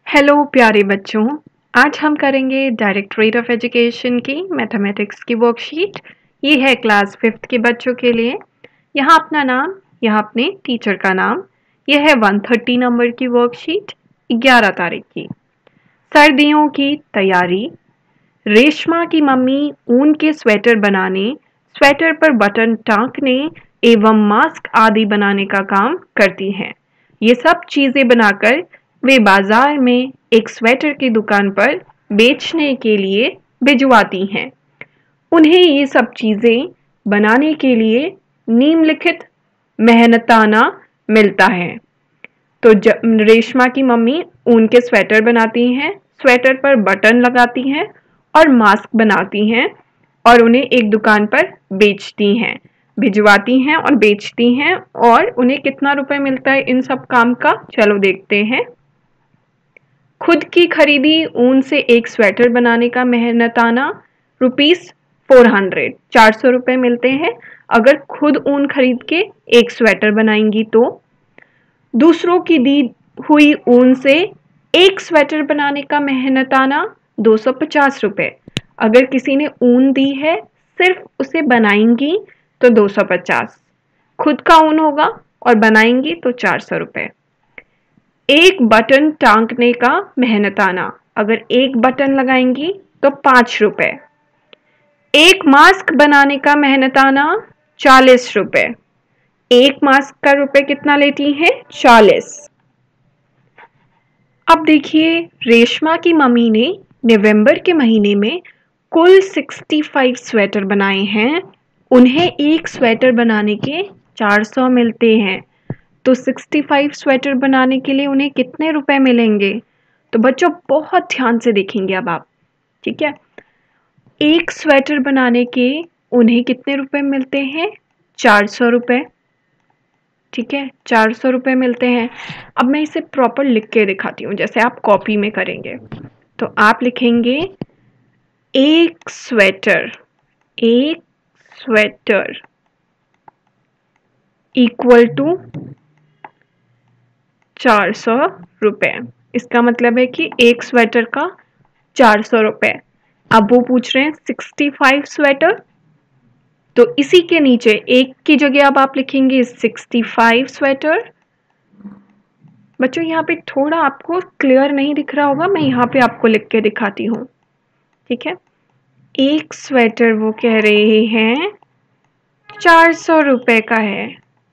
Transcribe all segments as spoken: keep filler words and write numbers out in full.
Hello प्यारे बच्चों, आज हम करेंगे डायरेक्टरेट ऑफ एजुकेशन की मैथमेटिक्स की वर्कशीट। ये है क्लास फिफ्थ के बच्चों के लिए। यहाँ अपना नाम, यहाँ अपने टीचर का नाम। यह है वन थर्टी नंबर की वर्कशीट, ग्यारह तारीख की। सर्दियों की तैयारी। रेशमा की मम्मी ऊन के स्वेटर बनाने, स्वेटर पर बटन टाँकने एवं मास्क आदि बनाने का काम करती हैं। ये सब चीजें बनाकर वे बाजार में एक स्वेटर की दुकान पर बेचने के लिए भिजवाती हैं। उन्हें ये सब चीजें बनाने के लिए निम्नलिखित मेहनताना मिलता है। तो रेशमा की मम्मी ऊन के स्वेटर बनाती हैं, स्वेटर पर बटन लगाती हैं और मास्क बनाती हैं और उन्हें एक दुकान पर बेचती हैं, भिजवाती हैं और बेचती हैं। और उन्हें कितना रुपए मिलता है इन सब काम का, चलो देखते हैं। खुद की खरीदी ऊन से एक स्वेटर बनाने का मेहनताना रुपीस फोर हंड्रेड चार सौ रुपये मिलते हैं अगर खुद ऊन खरीद के एक स्वेटर बनाएंगी तो। दूसरों की दी हुई ऊन से एक स्वेटर बनाने का मेहनताना दो सौ पचास रुपये। अगर किसी ने ऊन दी है, सिर्फ उसे बनाएंगी तो दो सौ पचास, खुद का ऊन होगा और बनाएंगी तो चार सौ रुपये। एक बटन टांकने का मेहनताना, अगर एक बटन लगाएंगी तो पांच रुपए। एक मास्क बनाने का मेहनताना चालीस रुपए। एक मास्क का रुपए कितना लेती है? चालीस। अब देखिए, रेशमा की मम्मी ने नवंबर के महीने में कुल पैंसठ स्वेटर बनाए हैं। उन्हें एक स्वेटर बनाने के चार सौ मिलते हैं, तो पैंसठ स्वेटर बनाने के लिए उन्हें कितने रुपए मिलेंगे? तो बच्चों बहुत ध्यान से देखेंगे अब आप, ठीक है। एक स्वेटर बनाने के उन्हें कितने रुपए मिलते हैं? चार सौ रुपये, ठीक है, चार सौ रुपये मिलते हैं। अब मैं इसे प्रॉपर लिख के दिखाती हूँ, जैसे आप कॉपी में करेंगे। तो आप लिखेंगे एक स्वेटर, एक स्वेटर इक्वल टू चार सौ रुपये। इसका मतलब है कि एक स्वेटर का चार सौ रुपये। अब वो पूछ रहे हैं पैंसठ स्वेटर, तो इसी के नीचे एक की जगह अब आप लिखेंगे पैंसठ स्वेटर। बच्चों यहाँ पे थोड़ा आपको क्लियर नहीं दिख रहा होगा, मैं यहाँ पे आपको लिख के दिखाती हूँ, ठीक है। एक स्वेटर वो कह रहे हैं चार सौ रुपये का है,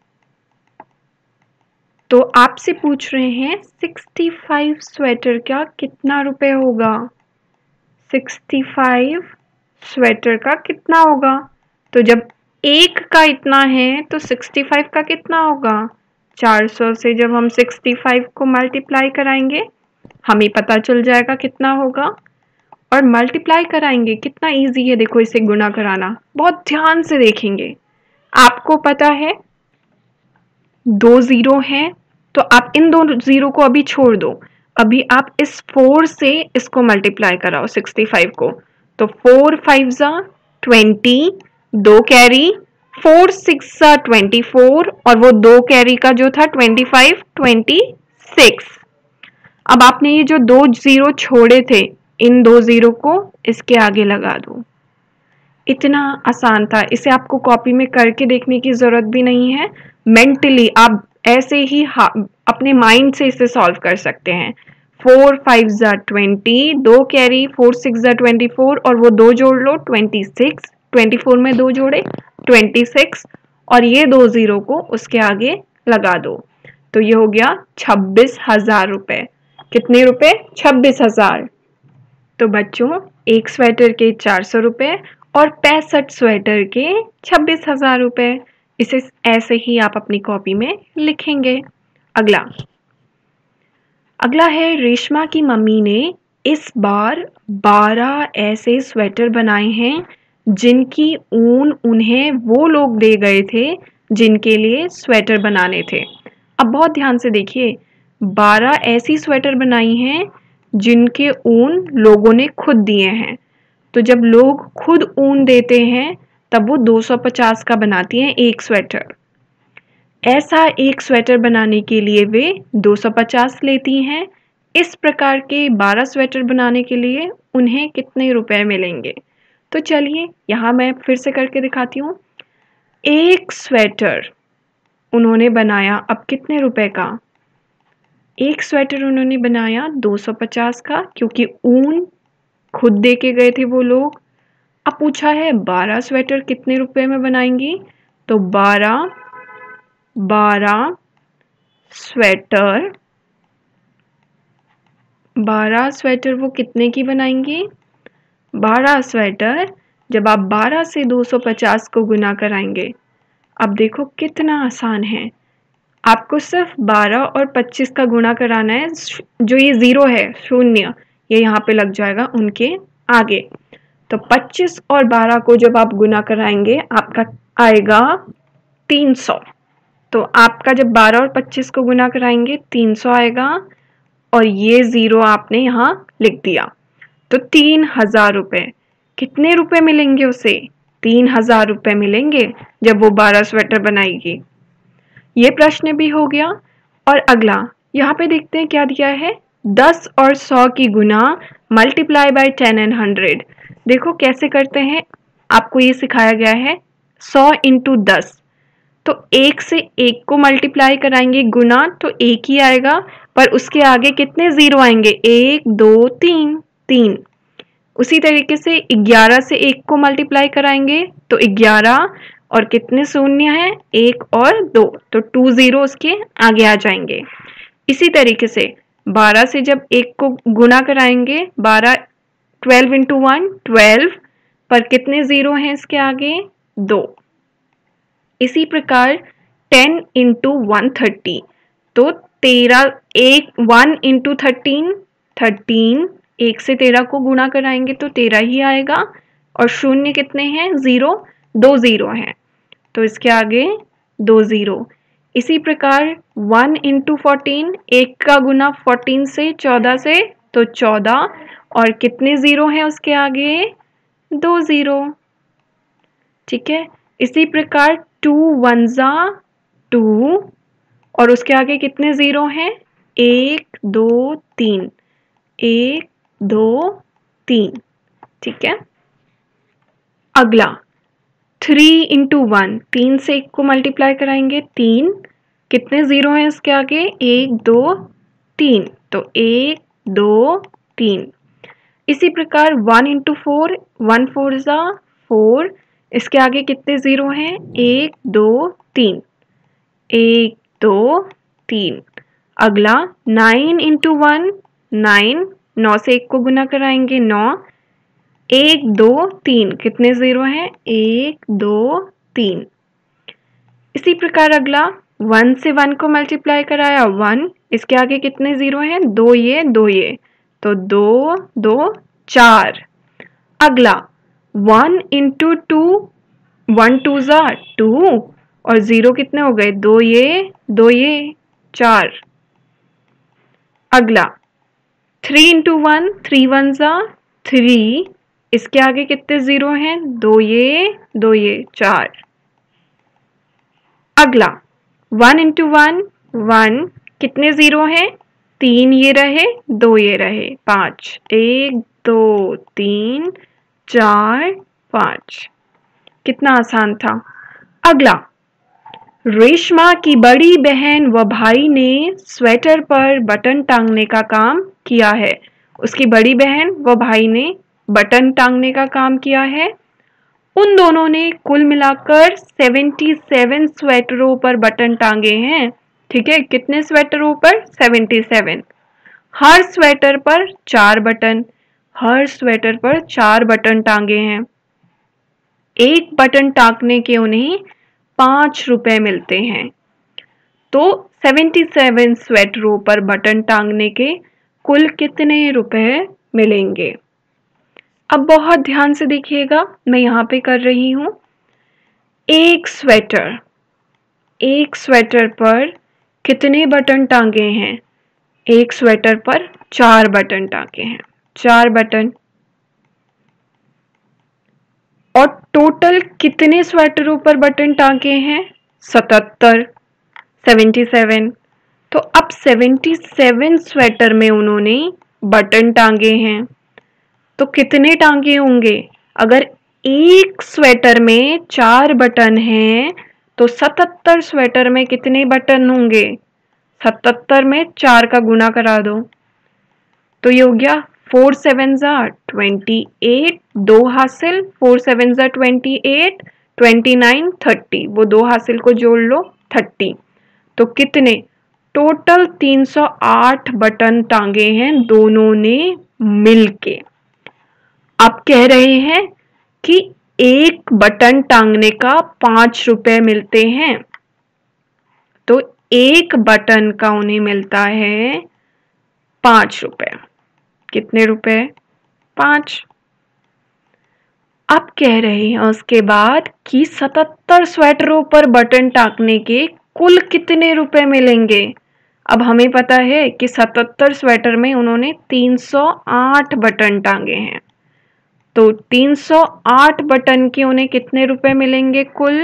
तो आपसे पूछ रहे हैं पैंसठ स्वेटर का कितना रुपए होगा? पैंसठ स्वेटर का कितना होगा? तो जब एक का इतना है तो पैंसठ का कितना होगा? चार सौ से जब हम पैंसठ को मल्टीप्लाई कराएंगे हमें पता चल जाएगा कितना होगा। और मल्टीप्लाई कराएंगे, कितना इजी है देखो इसे गुना कराना, बहुत ध्यान से देखेंगे। आपको पता है दो जीरो हैं, तो आप इन दो जीरो को अभी छोड़ दो, अभी आप इस फोर से इसको मल्टीप्लाई कराओ पैंसठ को। तो फोर फाइव जा ट्वेंटी, दो कैरी, फोर सिक्स जा ट्वेंटी फोर और वो दो कैरी का जो था ट्वेंटी फाइव, ट्वेंटी सिक्स। अब आपने ये जो दो जीरो छोड़े थे, इन दो जीरो को इसके आगे लगा दो। इतना आसान था, इसे आपको कॉपी में करके देखने की जरूरत भी नहीं है। मेंटली आप ऐसे ही अपने माइंड से इसे सॉल्व कर सकते हैं। फोर फाइव जा ट्वेंटी, दो कैरी, फोर सिक्स जा ट्वेंटी फोर और वो दो जोड़ लो ट्वेंटी सिक्स, ट्वेंटी फोर में दो जोड़े ट्वेंटी सिक्स और ये दो जीरो को उसके आगे लगा दो, तो ये हो गया छब्बीस हजार रुपए। कितने रुपए? छब्बीस हजार। तो बच्चों एक स्वेटर के चार सौ रुपये और पैंसठ स्वेटर के छब्बीस हजार रुपये। इसे ऐसे ही आप अपनी कॉपी में लिखेंगे। अगला अगला है रेशमा की मम्मी ने इस बार बारह ऐसे स्वेटर बनाए हैं जिनकी ऊन उन्हें वो लोग दे गए थे जिनके लिए स्वेटर बनाने थे। अब बहुत ध्यान से देखिए, बारह ऐसी स्वेटर बनाई हैं जिनके ऊन लोगों ने खुद दिए हैं। तो जब लोग खुद ऊन देते हैं तब वो दो सौ पचास का बनाती हैं एक स्वेटर। ऐसा एक स्वेटर बनाने के लिए वे दो सौ पचास लेती हैं, इस प्रकार के बारह स्वेटर बनाने के लिए उन्हें कितने रुपए मिलेंगे? तो चलिए यहाँ मैं फिर से करके दिखाती हूँ। एक स्वेटर उन्होंने बनाया अब कितने रुपए का? एक स्वेटर उन्होंने बनाया दो सौ पचास का, क्योंकि ऊन खुद दे के गए थे वो लोग। अब पूछा है बारह स्वेटर कितने रुपए में बनाएंगी? तो बारह बारह स्वेटर बारह स्वेटर वो कितने की बनाएंगी? बारह स्वेटर जब आप बारह से दो सौ पचास को गुना कराएंगे, अब देखो कितना आसान है। आपको सिर्फ बारह और पच्चीस का गुणा कराना है। जो ये ज़ीरो है, शून्य, ये यहाँ पे लग जाएगा उनके आगे। तो पच्चीस और बारह को जब आप गुना कराएंगे आपका आएगा तीन सौ। तो आपका जब बारह और पच्चीस को गुना कराएंगे तीन सौ आएगा, और ये ज़ीरो आपने यहाँ लिख दिया। तो तीन हजार रुपये। कितने रुपए मिलेंगे उसे? तीन हजार रुपये मिलेंगे जब वो बारह स्वेटर बनाएगी। ये प्रश्न भी हो गया। और अगला यहाँ पे देखते हैं क्या दिया है। दस और सौ की गुना multiply by ten and hundred. देखो कैसे करते हैं, आपको ये सिखाया गया है। सौ इंटू दस, तो एक से एक को मल्टीप्लाई कराएंगे गुना तो एक ही आएगा, पर उसके आगे कितने जीरो आएंगे? एक, दो, तीन, तीन। उसी तरीके से ग्यारह से एक को मल्टीप्लाई कराएंगे तो ग्यारह, और कितने शून्य हैं? एक और दो, तो टू जीरो उसके आगे आ जाएंगे। इसी तरीके से बारह से जब एक को गुना कराएंगे, बारह ट्वेल्व इंटू वन ट्वेल्व, पर कितने जीरो हैं इसके आगे? दो। इसी प्रकार टेन इंटू वन थर्टी, तो तेरह, एक वन इंटू थर्टीन थर्टीन, एक से तेरह को गुणा कराएंगे तो तेरह ही आएगा, और शून्य कितने हैं? जीरो, दो जीरो हैं, तो इसके आगे दो जीरो। इसी प्रकार वन इंटू फोर्टीन, एक का गुना फोर्टीन से, चौदह से, तो चौदह, और कितने जीरो हैं उसके आगे? दो जीरो। ठीक है। इसी प्रकार टू वन जा टू, और उसके आगे कितने जीरो हैं? एक, दो, तीन, एक, दो, तीन। ठीक है। अगला थ्री इंटू वन, तीन से एक को मल्टीप्लाई कराएंगे, तीन, कितने जीरो हैं इसके आगे? एक, दो, तीन, तो एक, दो, तीन। इसी प्रकार one into four, one four जा फोर, इसके आगे कितने जीरो हैं? एक, दो, तीन, एक, दो, तीन। अगला नाइन इंटू वन, नाइन, नौ से एक को गुना कराएंगे, नौ, एक, दो, तीन, कितने जीरो हैं? एक, दो, तीन। इसी प्रकार अगला वन से वन को मल्टीप्लाई कराया, वन, इसके आगे कितने जीरो हैं? दो ये, दो ये, तो दो, दो, चार। अगला one into two, one two जा टू, और जीरो कितने हो गए? दो ये, दो ये, चार। अगला three into one, three one जा थ्री, इसके आगे कितने जीरो हैं? दो ये, दो ये, चार। अगला वन इंटू वन, वन, कितने जीरो हैं? तीन ये रहे, दो ये रहे, पाँच, एक, दो, तीन, चार, पाँच। कितना आसान था। अगला रेशमा की बड़ी बहन व भाई ने स्वेटर पर बटन टांगने का काम किया है। उसकी बड़ी बहन व भाई ने बटन टांगने का काम किया है। उन दोनों ने कुल मिलाकर सतहत्तर स्वेटरों पर बटन टांगे हैं। ठीक है, कितने स्वेटरों पर? सतहत्तर। हर स्वेटर पर चार बटन, हर स्वेटर पर चार बटन टांगे हैं। एक बटन टांगने के उन्हें पांच रुपए मिलते हैं। तो सतहत्तर स्वेटरों पर बटन टांगने के कुल कितने रुपए मिलेंगे? अब बहुत ध्यान से देखिएगा, मैं यहाँ पे कर रही हूँ। एक स्वेटर, एक स्वेटर पर कितने बटन टांगे हैं? एक स्वेटर पर चार बटन टांगे हैं, चार बटन। और टोटल कितने स्वेटरों पर बटन टांगे हैं? सतहत्तर, सतहत्तर। तो अब सतहत्तर स्वेटर में उन्होंने बटन टांगे हैं, तो कितने टांगे होंगे? अगर एक स्वेटर में चार बटन हैं तो सतहत्तर स्वेटर में कितने बटन होंगे? सतहत्तर में चार का गुना करा दो, तो ये हो गया फोर सेवन जा ट्वेंटी एट, दो हासिल, फोर सेवन जा twenty eight, twenty nine, thirty, वो दो हासिल को जोड़ लो थर्टी। तो कितने? टोटल तीन सौ आठ बटन टांगे हैं दोनों ने मिलके। अब कह रहे हैं कि एक बटन टांगने का पांच रुपए मिलते हैं, तो एक बटन का उन्हें मिलता है पांच रुपए। कितने रुपए? पांच। अब कह रहे हैं उसके बाद कि सतहत्तर स्वेटरों पर बटन टांगने के कुल कितने रुपए मिलेंगे? अब हमें पता है कि सतहत्तर स्वेटर में उन्होंने तीन सौ आठ बटन टांगे हैं, तो तीन सौ आठ बटन के उन्हें कितने रुपए मिलेंगे कुल?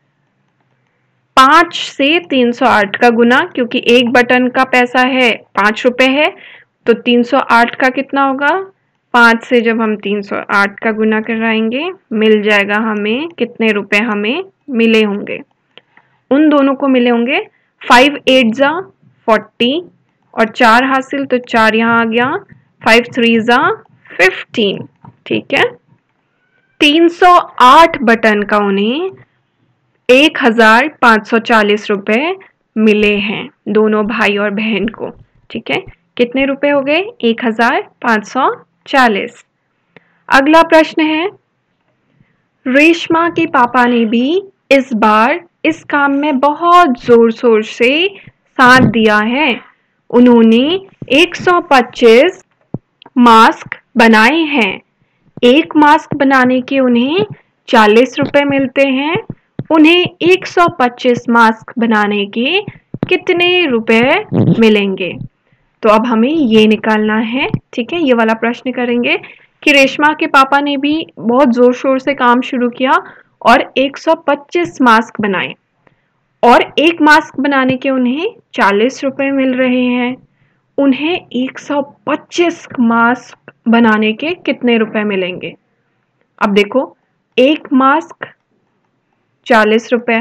पांच से तीन सौ आठ का गुना, क्योंकि एक बटन का पैसा है पांच रुपए है, तो तीन सौ आठ का कितना होगा? पांच से जब हम तीन सौ आठ का गुना कराएंगे मिल जाएगा हमें कितने रुपए हमें मिले होंगे। उन दोनों को मिले होंगे फाइव एट जा फोर्टी और चार हासिल, तो चार यहाँ आ गया, फाइव थ्री जा फिफ्टीन। ठीक है, तीन सौ आठ बटन का उन्हें एक हजार पाँच सौ चालीस रुपए मिले हैं दोनों भाई और बहन को। ठीक है, कितने रुपए हो गए? एक हजार पाँच सौ चालीस। अगला प्रश्न है, रेशमा के पापा ने भी इस बार इस काम में बहुत जोर शोर से साथ दिया है। उन्होंने एक सौ पच्चीस मास्क बनाए हैं। एक मास्क बनाने के उन्हें चालीस रुपए मिलते हैं। उन्हें एक सौ पच्चीस मास्क बनाने के कितने रुपए मिलेंगे? तो अब हमें ये निकालना है। ठीक है, ये वाला प्रश्न करेंगे कि रेशमा के पापा ने भी बहुत जोर शोर से काम शुरू किया और एक सौ पच्चीस मास्क बनाए, और एक मास्क बनाने के उन्हें चालीस रुपए मिल रहे हैं। उन्हें एक सौ पच्चीस मास्क बनाने के कितने रुपए मिलेंगे? अब देखो, एक मास्क चालीस रुपए,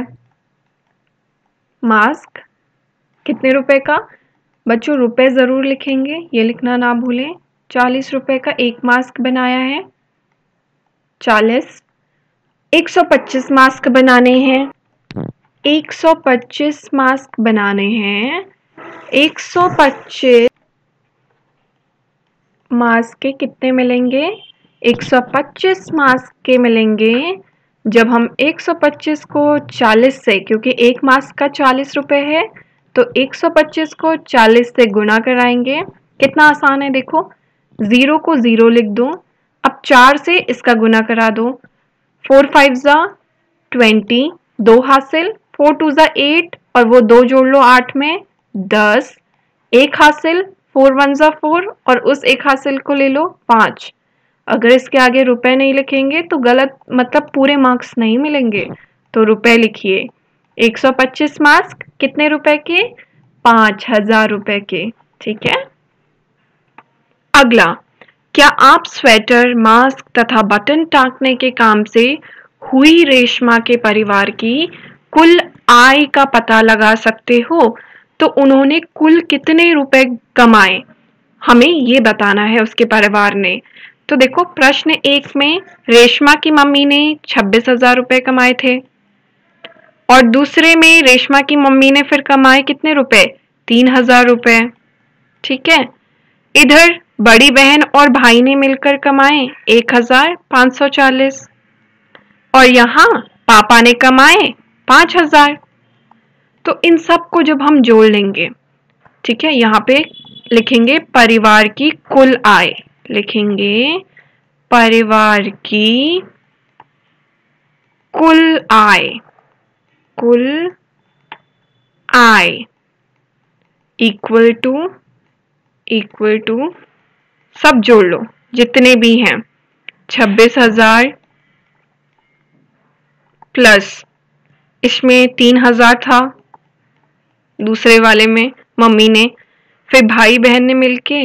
मास्क कितने रुपए का? बच्चों रुपए जरूर लिखेंगे, ये लिखना ना भूलें। चालीस रुपए का एक मास्क बनाया है, चालीस। एक सौ पच्चीस मास्क बनाने हैं, एक सौ पच्चीस मास्क बनाने हैं। एक सौ पच्चीस मास्क के कितने मिलेंगे? एक सौ पच्चीस मास्क के मिलेंगे जब हम एक सौ पच्चीस को चालीस से, क्योंकि एक मास्क का चालीस रुपए है, तो एक सौ पच्चीस को चालीस से गुना कराएंगे। कितना आसान है, देखो, जीरो को जीरो लिख दो, अब चार से इसका गुना करा दो, फोर फाइव जा ट्वेंटी, दो हासिल, फोर टू जा एट और वो दो जोड़ लो आठ में, दस, एक हासिल, फोर वन जा फोर और उस एक हासिल को ले लो पाँच। अगर इसके आगे रुपए नहीं लिखेंगे तो गलत, मतलब पूरे मार्क्स नहीं मिलेंगे, तो रुपए लिखिए। एक सौ पच्चीस मास्क कितने रुपए के? पाँच हजार रुपए के। ठीक है, अगला, क्या आप स्वेटर, मास्क तथा बटन टांकने के काम से हुई रेशमा के परिवार की कुल आय का पता लगा सकते हो? तो उन्होंने कुल कितने रुपए कमाए, हमें ये बताना है उसके परिवार ने। तो देखो, प्रश्न एक में रेशमा की मम्मी ने छब्बीस हजार रुपए कमाए थे, और दूसरे में रेशमा की मम्मी ने फिर कमाए कितने रुपए? तीन हजार रुपए। ठीक है, इधर बड़ी बहन और भाई ने मिलकर कमाए एक हजार पाँच सौ चालीस, और यहाँ पापा ने कमाए पाँच हजार। तो इन सब को जब हम जोड़ लेंगे, ठीक है, यहाँ पे लिखेंगे परिवार की कुल आय, लिखेंगे परिवार की कुल आय, कुल आय इक्वल टू इक्वल टू सब जोड़ लो जितने भी हैं, छब्बीस हजार प्लस इसमें तीन हजार था दूसरे वाले में, मम्मी ने, फिर भाई बहन ने मिलके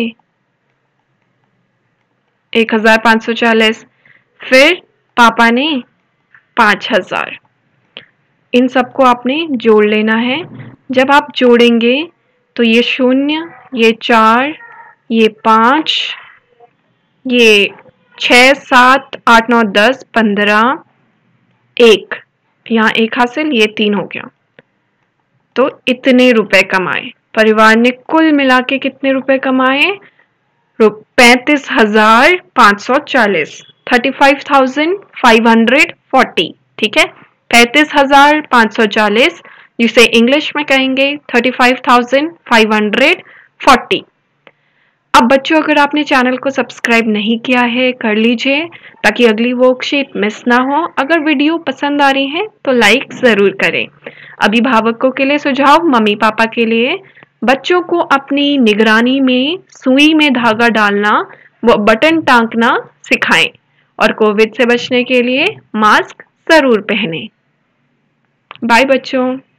एक हजार पाँच सौ चालीस, फिर पापा ने पाँच हजार। इन सबको आपने जोड़ लेना है। जब आप जोड़ेंगे तो ये शून्य, ये चार, ये पाँच, ये छः, सात, आठ, नौ, दस, पंद्रह, एक, यहाँ एक हासिल, ये तीन हो गया। तो इतने रुपए कमाए परिवार ने, कुल मिला के कितने रुपए कमाए? पैंतीस हजार पाँच सौ चालीस, thirty five thousand five hundred forty. ठीक है, पैंतीस हजार पाँच सौ चालीस, जिसे इंग्लिश में कहेंगे thirty five thousand five hundred forty. अब बच्चों, अगर आपने चैनल को सब्सक्राइब नहीं किया है, कर लीजिए ताकि अगली वर्कशीट मिस ना हो। अगर वीडियो पसंद आ रही है तो लाइक ज़रूर करें। अभिभावकों के लिए सुझाव, मम्मी पापा के लिए, बच्चों को अपनी निगरानी में सुई में धागा डालना व बटन टांकना सिखाएं और कोविड से बचने के लिए मास्क ज़रूर पहनें। बाय बच्चों।